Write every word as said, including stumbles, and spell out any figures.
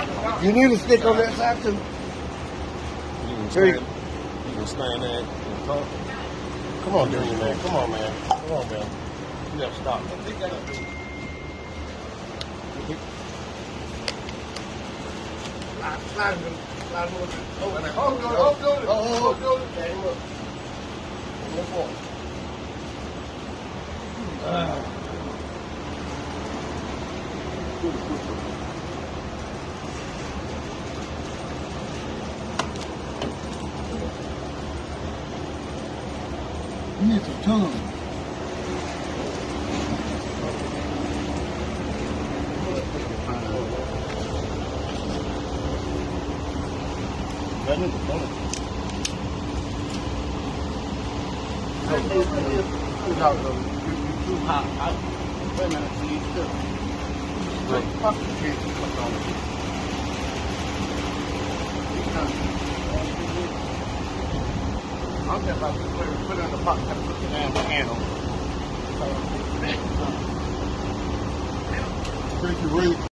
You need a stick on that side too. You can stand, you can stand there and talk. Come on, Junior, man. Come on, man. Come on, man. You gotta stop. Pick that up, dude. Slide, slide him. Slide him a little bit. Oh, Oh, oh, good, oh, oh, good. oh, oh, Oh, good. Stand him up. Stand him up. Ah. You need some tongue. That is a tongue. Too hot. Wait a minute, see, still. Wait, fuck the kids. I'm just about to put it in the pot and put the damn handle. Thank you, Ray.